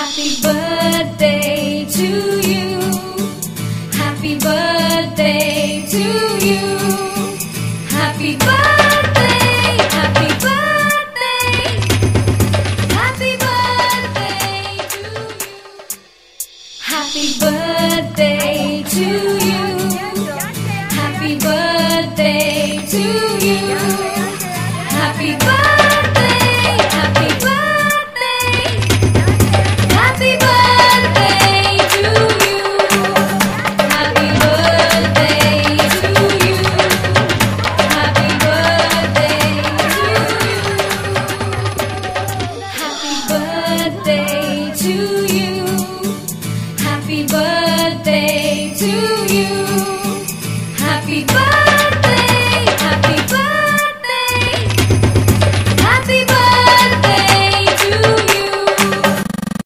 Happy birthday to you. Happy birthday to you. Happy birthday, happy birthday. Happy birthday to you. Happy birthday to you. Happy birthday to you. Happy birthday.